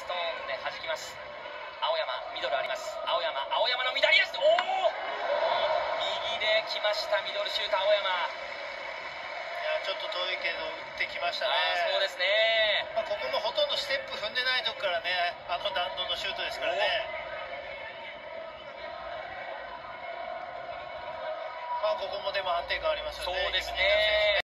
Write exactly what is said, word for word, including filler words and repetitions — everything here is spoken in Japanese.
ストーンで弾きます。青山、ミドルあります。青山、青山の左足、おお、右で来ました。ミドルシュート、青山。 いやちょっと遠いけど打ってきましたね。 あそうですね、 まあ、ここもほとんどステップ踏んでないとこからね、あの弾道のシュートですからね。まあここもでも安定感ありますよね。 そうですね。